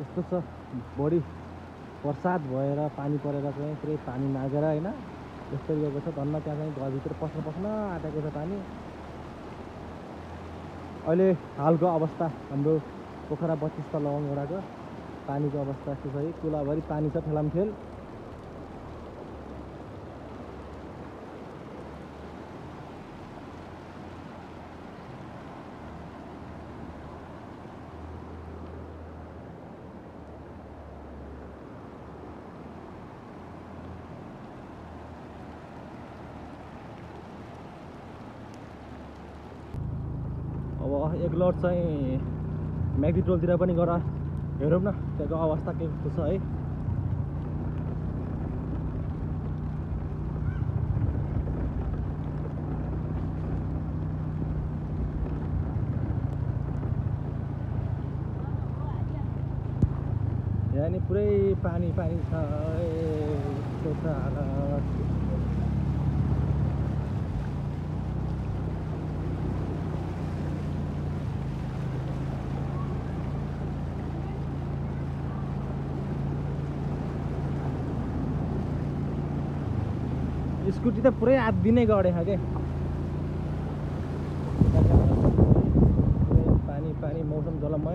यस्तो छ बढी बर्सात भएर पानी परेर चाहिँ पुरै पानी नागेर हैन यस्तो गएको छ धन्न त्यहाँ चाहिँ घरभित्र पस्न आँटेको छ पानी। अहिले हालको अवस्था हाम्रो पोखरा 32 तल लवङवडाको पानीको अवस्था यस्तो छ। कुलाभरि पानी छ ठेलामठेल। अब एक लट चाहिँ म्याग्दी टोलतिर पनि गएर हेरौँ न त्यहाँको अवस्था के कस्तो छ है। यहाँ नि पुरै पानी पानी छ यस्तो छ हालत। स्कुटी त पुरै आधी नै गढेछ के पानी पानी मौसम जलमय।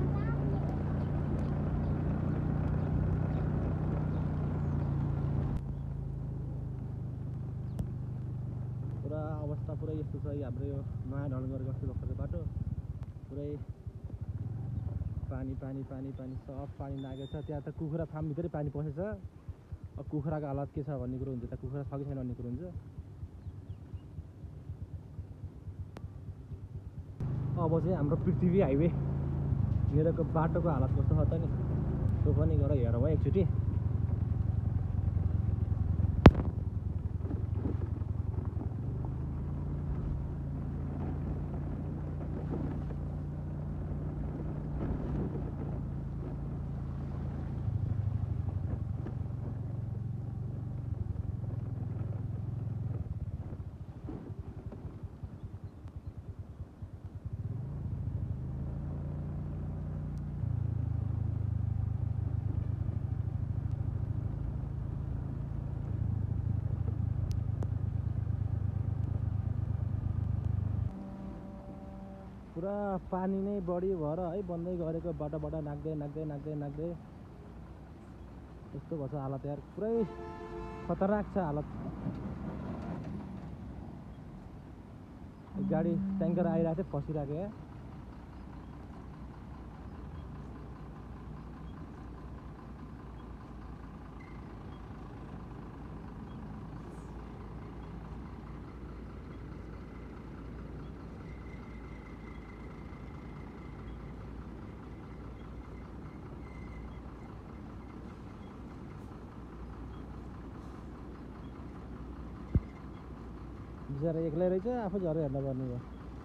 पुरा अवस्था पुरै यस्तो छ हाम्रो यो नयाँ ढलगर गस्ती भर्खरको बाटो पुरै पानी पानी पानी पानी सब पानी लागेको छ। त्यहाँ त कुखुरा फार्मभित्रै पानी पसेछ। अब कुखुराको हालत के छ भन्ने कुरो हुन्छ, त कुखुरा छ कि छैन भन्ने कुरो हुन्छ। अब चाहिँ हाम्रो पृथ्वी हाइवे मेरोको बाटोको हालत कस्तो छ त नि त्यो पनि गएर हेरौँ है एकचोटि। पुरा पानी नै बढी भएर है बन्दै गरेको बाटोबाट नाग्दै नाग्दै नाग्दै नाग्दै यस्तो भएछ हालत यार। पुरै खतरनाक छ हालत। गाडी ट्याङ्कर आइरहेको थियो फसिरहेको यहाँ। बिचरा एक्लै रहेछ, आफू झरेर हेर्न पर्ने भयो।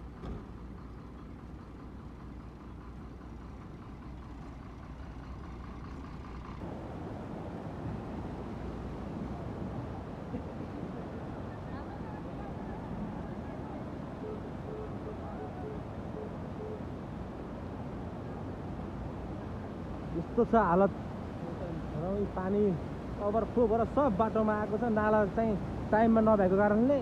यस्तो छ हालत। पानी ओभरफ्लो भएर सब बाटोमा आएको छ। नाला चाहिँ टाइममा नभएको कारणले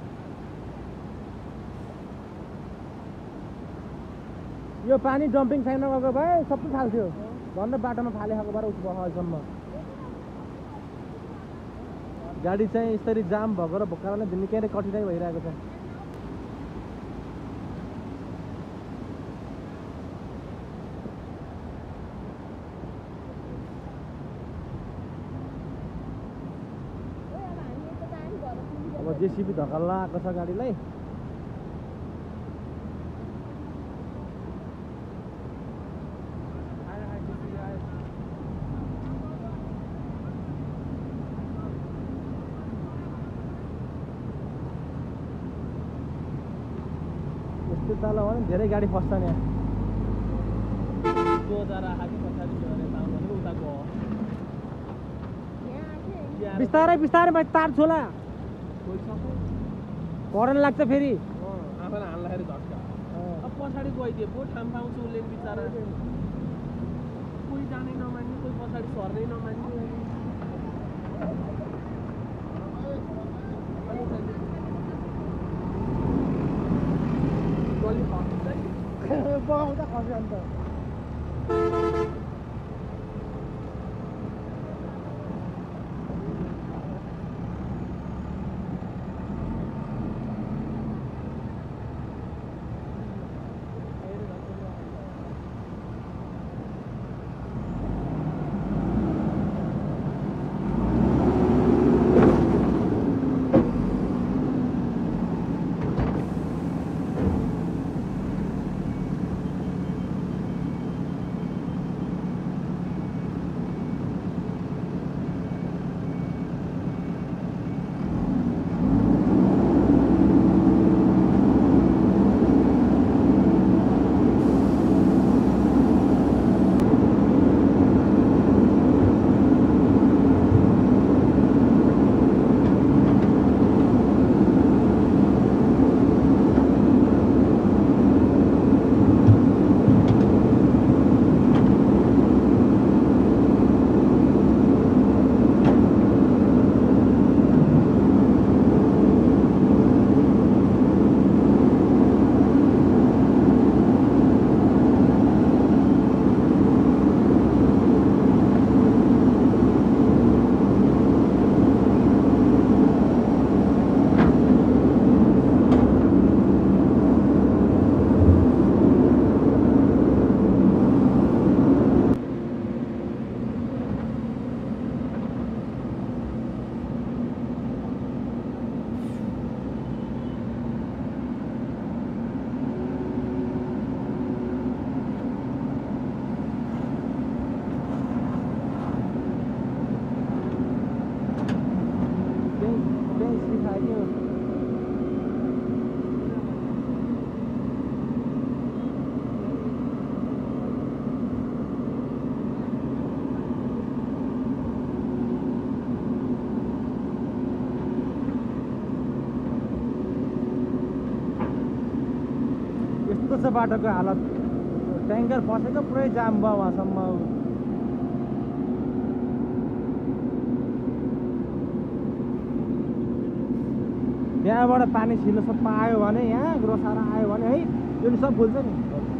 यो पानी डम्पिङ साइडमा गएको भए सबै फाल्थ्यो भन्दा बाटोमा फालेको भएर उस भयो अहिलेसम्म। गाडी चाहिँ यसरी जाम भएको र कारणले निकै नै कठिनाइ भइरहेको छ। अब जेसीबी धकल्ला आएको छ गाडीलाई। यस्तो तल हो भने धेरै गाडी फस्छ नि यहाँ। बिस्तारै बिस्तारै तार छोला करेन्ट लाग्छ फेरि। आफैलाई हान्दाखेरि झट्का। अब पछाडि गइदिए पो ठाम पाउँछु उसले बिचारा। कोही जानै नमान्ने कोही पछाडि सर्नै नमान्ने बगाउँदा खस्यो अन्त यस्तो छ बाटोको हालत ट्याङ्कर फसेको पुरै जाम भयो वहाँसम्म त्यहाँबाट पानी छिर्न सबै आयो भने यहाँ ग्रोसारा आयो भने है यो नि सब फुल्छ नि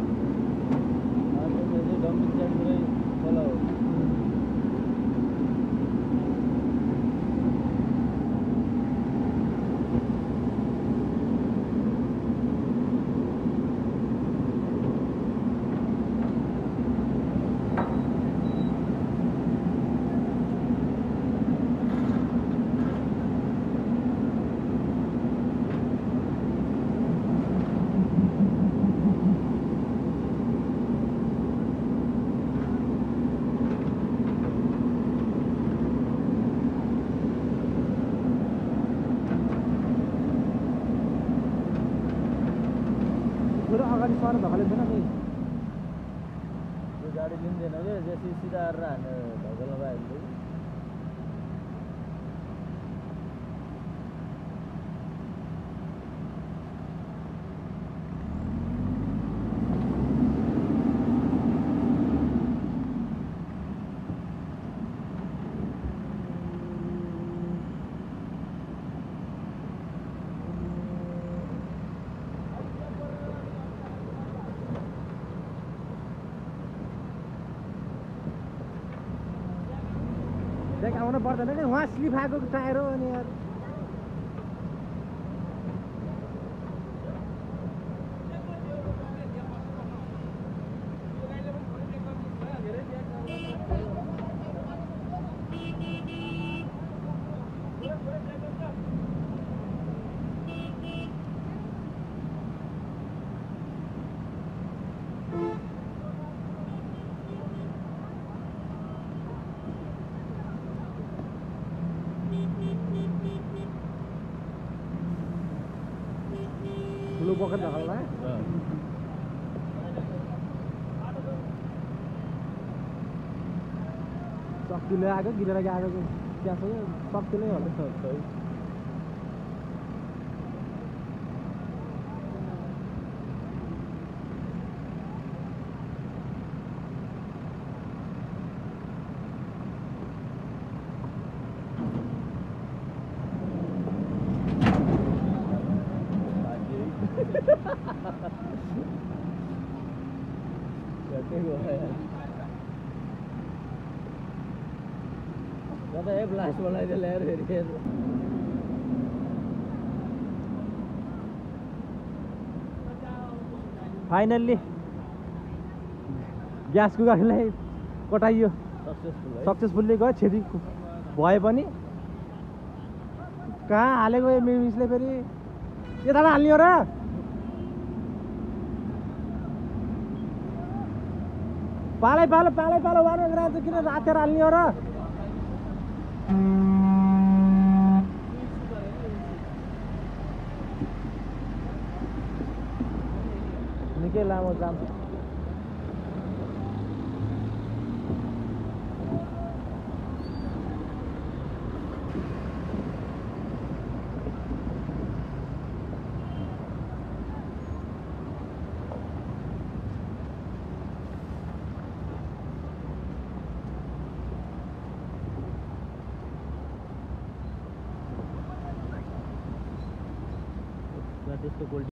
अगाडि सर्न धकाले छैन नि यो गाडी लिँदैन क्या जसरी सिधा गरेर हान्ने ढकलमा भइहाल्छ देख आउनु पर्दैन नि वहाँ स्लिप आएको टायर हो अनि यार ठुलो पोखर ढकल्ला शक्तिले आएको गिरेर गएको त्यहाँ छ शक्तिले होला ब्लास्ट बनाइदियो ल्याएर फेरि फाइनल्ली ग्यासको गाडीलाई कटाइयो सक्सेसफुल्ली गयो क्षति भए पनि कहाँ हालेको यो मिसले फेरि यता हाल्ने हो र पालै पालो वान किन रातेर हाल्ने हो र निकै लामो जाम त्यसको